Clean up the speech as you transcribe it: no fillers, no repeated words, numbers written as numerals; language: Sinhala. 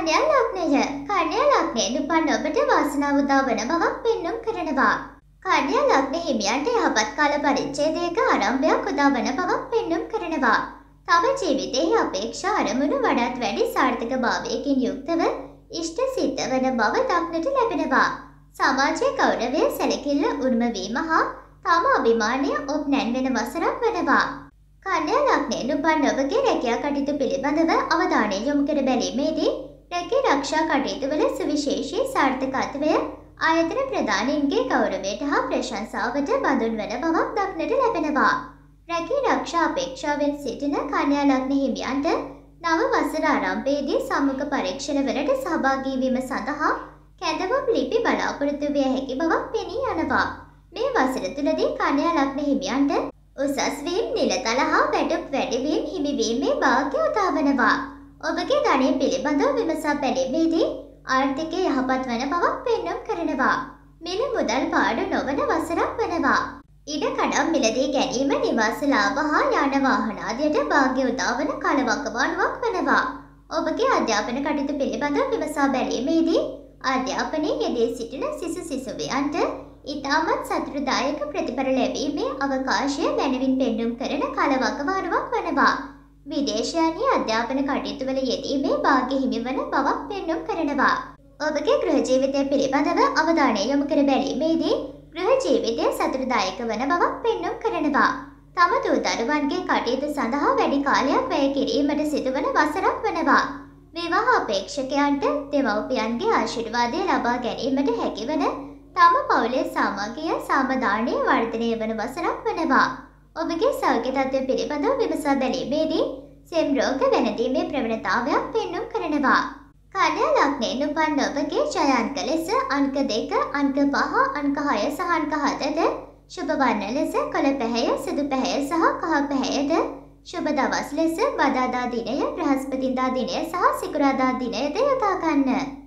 කන්‍යා ලග්නය කන්‍යා ලග්නයෙන් උපන් ඔබට වාසනාව උදා වන බවක් පෙන්නුම් කරනවා. කන්‍යා ලග්න හිමියන්ට යහපත් කාල පරිච්ඡේදයක ආරම්භයක් උදා වන බවක් පෙන්නුම් කරනවා. තම ජීවිතයේ අපේක්ෂා අරමුණු වඩාත් වැඩි සාර්ථකභාවයකින් යුක්තව ඉෂ්ට සිද්ධ වන බව දක්නට ලැබෙනවා. සමාජයේ ගෞරවය සැලකිල්ල උරුම වීම හා තම අභිමානය ඔබ නැන්වෙන වසරක් වෙනවා. කන්‍යා ලග්නයෙන් උපන් ඔබගේ රැකියා කටයුතු පිළිබඳව අවධානය යොමු කර බැලීමේදී රැකී ආරක්ෂා කටයුතු වල සුවිශේෂී සාර්ථකත්වය ආයතන ප්‍රධානීන්ගේ ගෞරවයට හා ප්‍රශංසාවට බඳුන් වන බවක් දක්නට ලැබෙනවා. රැකී ආරක්ෂා අපේක්ෂාවෙන් සිටින කන්‍යා ලග්න හිමියන්ට නව වසර ආරම්භයේදී සම්මුඛ පරීක්ෂණවලට සහභාගී වීම සඳහා කැඳවුම් ලිපි බලාපොරොත්තු විය හැකි බවක් පෙනී යනවා. මේ වසර තුලදී කන්‍යා ලග්න හිමියන්ට උසස් වීම නිලතල හා වැටුප් වැඩිවීම හිමිවීමේ වාක්‍ය උදා වනවා. ඔබගේ ධනය පිළිබඳව විමසා බැලීමේදී ආර්ථිකය යහපත් වන බවක් පෙන්නුම් කරනවා. මිල මුදල් පාඩු නොවන වසරක් වෙනවා. ඉඩ කඩම් මිලදී ගැනීම නිවාස ලාභ හා යාන වාහන ආදියට වාග්ය උදා වන කලවකවානුවක් වෙනවා. ඔබගේ අධ්‍යාපන කටයුතු පිළිබඳව විමසා බැලීමේදී අධ්‍යාපනයේ යෙදී සිටින සිසු සිසුවියන්ට ඉතාමත් සතුටුදායක ප්‍රතිඵල ලැබීමේ අවකාශය මැනවින් පෙන්නුම් කරන කලවකවානුවක් වනවා. විදේශයන්හි අධ්‍යාපන කටයුතුවල යෙදීමේ වාග්ය හිමිවන බවක් පෙන්නුම් කරනවා. ඔබගේ ගෘහ ජීවිතය පිළිබඳව අවධානය යොමු කර බැලීමේදී ගෘහ ජීවිතය සතුටුදායක වන බවක් පෙන්නුම් කරනවා. තම දූ දරුවන්ගේ කටයුතු සඳහා වැඩි කාලයක් වැය කිරීමට සිදුවන වසරක් වනවා. විවාහ අපේක්ෂකයන්ට දෙමව්පියන්ගේ ආශිර්වාදය ලබා ගැනීමට හැකිවන තම පවුලේ සාමගිය සාමදානය වර්ධනය වන වසරක් වනවා. ඔබගේ සෞඛ්‍ය තත්ත්වය පිළිබඳව විමසා බැලීමේදී සෙම් රෝග වැළඳීමේ ප්‍රවණතාවයක් පෙන්නුම් කරනවා. කන්‍යා ලග්නයෙන් උපන් ඔබගේ ජය අංක ලෙස අංක 2, අංක 5, අංක 6 සහ අංක 7ද ශුභ වර්ණ ලෙස කොළ පැහැය, සුදු පැහැය සහ කහ පැහැයද ශුභ දවස් ලෙස බදාදා දිනය, බ්‍රහස්පතින්දා දිනය සහ සිකුරාදා දිනයද යොදා ගන්න.